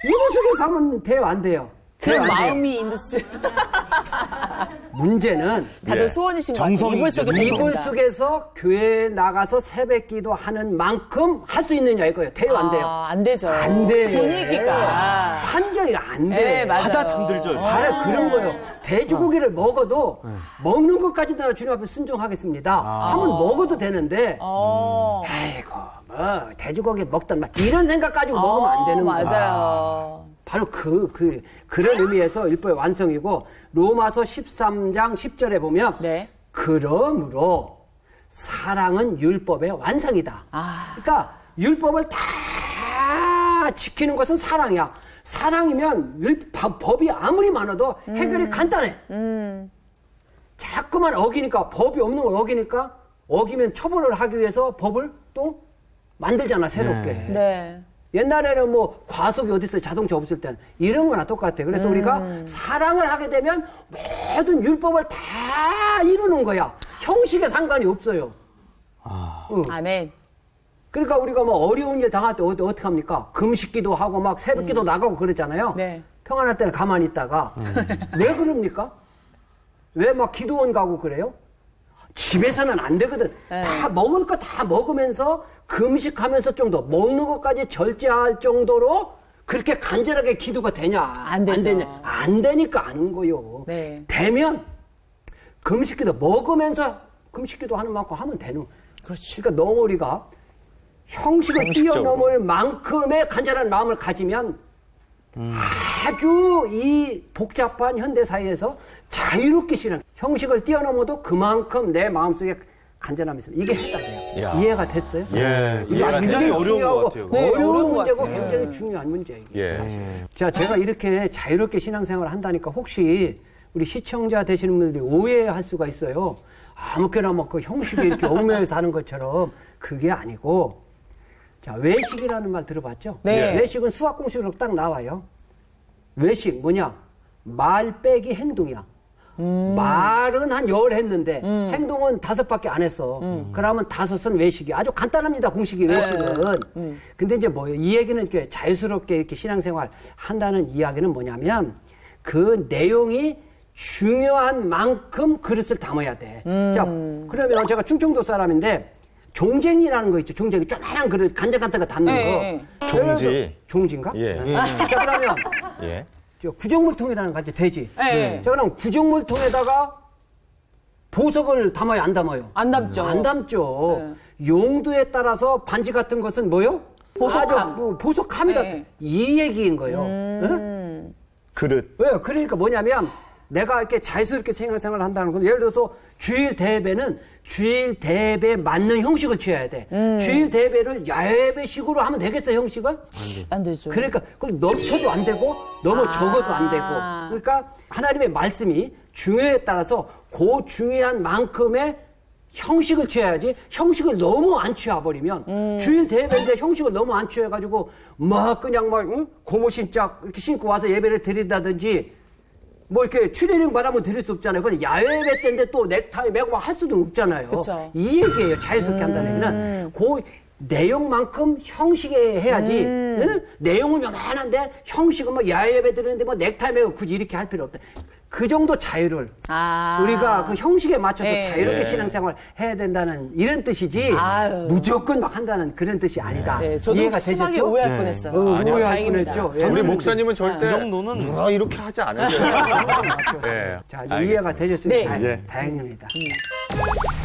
이불 속에서 하면 돼요, 안 돼요? 그 마음이 인스. 문제는 다들 소원이신 것 같아요. 이불 속에서 교회에 나가서 새벽기도 하는 만큼 할 수 있느냐 이거예요. 돼요, 안 돼요? 안 되죠. 안 돼. 분위기가. 환경이 안 돼. 네, 맞아요. 하다 잠들죠. 그런 거예요. 돼지고기를 먹어도 먹는 것까지는 주님 앞에 순종하겠습니다. 하면 먹어도 되는데 아이고 뭐 돼지고기 먹던 막 이런 생각 가지고 먹으면 안 되는 거야. 맞아요. 바로 그런 의미에서 율법의 완성이고 로마서 13장 10절에 보면 네. 그러므로 사랑은 율법의 완성이다. 그러니까 율법을 다 지키는 것은 사랑이야. 사랑이면 법이 아무리 많아도 해결이 간단해. 자꾸만 어기니까 법이 없는 걸 어기니까 어기면 처벌을 하기 위해서 법을 또 만들잖아 새롭게. 네. 옛날에는 뭐 과속이 어디 있어요? 자동차 없을 때는 이런 거나 똑같아. 그래서 우리가 사랑을 하게 되면 모든 율법을 다 이루는 거야. 형식에 상관이 없어요. 아멘. 그러니까 우리가 뭐 어려운 일 당할 때 어떻게 합니까? 금식기도 하고 막 새벽기도 나가고 그러잖아요. 네. 평안할 때는 가만히 있다가 왜 그럽니까? 왜 막 기도원 가고 그래요? 집에서는 안 되거든. 네. 다 먹을 거 다 먹으면서 금식하면서 정도 먹는 것까지 절제할 정도로 그렇게 간절하게 기도가 되냐? 안 되죠. 되냐? 안 되니까 아는 거요. 네. 되면 금식기도 먹으면서 금식기도 하는 만큼 하면 되는. 그렇지. 그러니까 너무 우리가 형식을 뛰어넘을 만큼의 간절한 마음을 가지면 아주 이 복잡한 현대사회에서 자유롭게 실현. 형식을 뛰어넘어도 그만큼 내 마음속에 간절함이 있습니다. 이게 해당돼요. 이해가 됐어요? 예. 이게 굉장히 어려운 것 같아요. 네, 어려운 어려운 문제고 것 같아요. 굉장히 중요한 문제예요. 이게 사실. 예. 자, 제가 이렇게 자유롭게 신앙생활을 한다니까 혹시 우리 시청자 되시는 분들이 오해할 수가 있어요. 아무렇게나 뭐 그 형식에 이렇게 얽매여서 하는 것처럼 그게 아니고 자, 외식이라는 말 들어봤죠? 네. 외식은 수학 공식으로 딱 나와요. 외식 뭐냐? 말 빼기 행동이야. 말은 한 10 했는데 행동은 5밖에 안 했어. 그러면 5은 외식이야. 아주 간단합니다. 공식이 외식은. 근데 이제 뭐예요? 이 얘기는 이렇게 자유스럽게 이렇게 신앙생활 한다는 이야기는 뭐냐면 그 내용이 중요한 만큼 그릇을 담아야 돼. 자, 그러면 제가 충청도 사람인데 종쟁이라는 거 있죠. 종쟁이 조그만한 그릇 간장 같은 거 담는 거. 종지. 종지인가? 예. 자, 그러면 예. 구정물통이라는 거 있죠. 돼지. 네. 자, 그럼 구정물통에다가 보석을 담아요? 안 담아요? 안 담죠. 안 담죠. 용도에 따라서 반지 같은 것은 뭐요? 보석함. 보석함이다. 네. 이 얘기인 거예요. 응? 그릇. 왜요? 그러니까 뭐냐면 내가 이렇게 자유스럽게 생활을 한다는 건 예를 들어서 주일 대배는 주일 대배에 맞는 형식을 취해야 돼. 주일 대배를 야외배식으로 하면 되겠어, 형식을? 안 되죠. 그러니까 그걸 넘쳐도 안 되고 너무 적어도 안 되고. 그러니까 하나님의 말씀이 중요에 따라서 그 중요한 만큼의 형식을 취해야지 형식을 너무 안 취해버리면 주일 대배인데 형식을 너무 안 취해가지고 막 그냥 막 고무 신짝 이렇게 신고 와서 예배를 드린다든지 뭐 이렇게 추리닝 바라면 드릴 수 없잖아요. 그건 야외 예배 때인데 또 넥타이 매고 막 할 수도 없잖아요. 그쵸. 이 얘기예요. 자유스럽게 한다는 얘기는 그 내용만큼 형식에 해야지. 응? 내용은 요만한데 형식은 뭐 야외 예배 드리는데 뭐 넥타이 매고 굳이 이렇게 할 필요 없다. 그 정도 자유를 우리가 그 형식에 맞춰서 네. 자유롭게 네. 신앙생활 해야 된다는 이런 뜻이지 아유. 무조건 막 한다는 그런 뜻이 아니다. 네, 저도 이해가 심하게 되셨죠? 오해할 뻔했어요. 오해할 다행입니다. 뻔했죠. 우리 목사님은 절대 그 정도는 이렇게 하지 않아요. 예. 자, 이해가 되셨으면 네. 다행입니다.